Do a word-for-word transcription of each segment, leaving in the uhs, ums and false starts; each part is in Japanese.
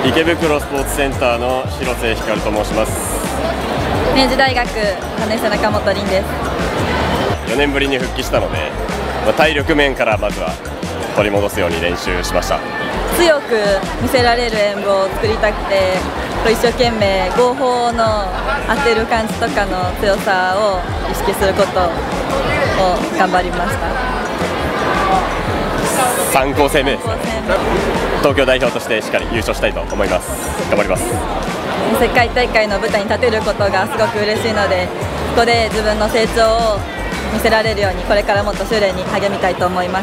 池袋スポーツセンターの広瀬光と申します。 明治大学さんねん生中本凛です。 よねんぶりに復帰したので、まあ、体力面からまずは取り戻すように練習しました。 強く見せられる演舞を作りたくて、一生懸命合法の当てる感じとかの強さを意識することを頑張りました。 さんこうせいめです。東京代表としてしっかり優勝したいと思います。頑張ります。 世界大会の舞台に立てることがすごく嬉しいので、ここで自分の成長を見せられるようにこれからもっと修練に励みたいと思います。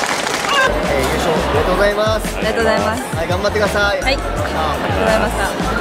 ありがとうございます。 ありがとうございます。 はい、頑張ってください。 はい、ありがとうございました。